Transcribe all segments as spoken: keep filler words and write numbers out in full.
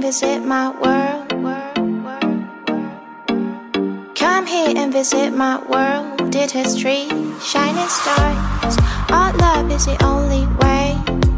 visit my world. Come here and visit my world. It has trees, shining stars. Our love is the only way.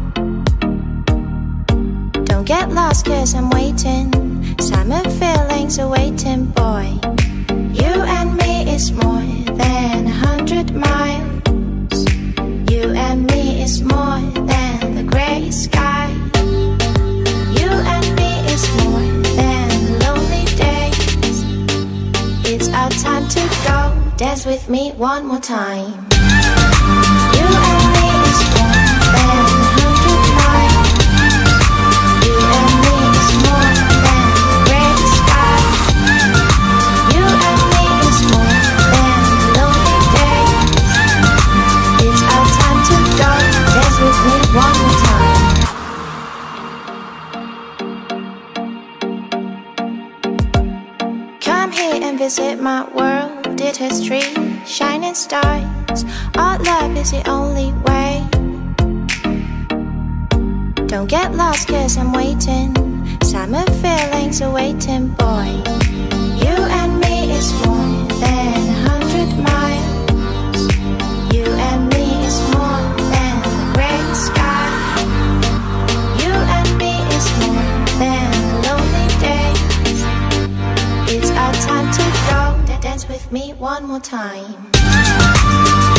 Don't get lost cause I'm waiting. Summer feelings are waiting, boy. You and me is more than a hundred miles. You and me is more than the grey sky. You and me is more than lonely days. It's our time to go. Dance with me one more time. You and me is more than a hundred miles. You and me is more than the grey sky. You and me is more than lonely days. It's our time to go. Dance with me one more time. Come here and visit my world. It has trees, shining stars. Our love is the only way. Don't get lost cause I'm waiting. Summer feelings are waiting, boy. You and me is more than a hundred miles. You and me is more than the grey sky. You and me is more than lonely days. It's our time to go. Dance with me one more time.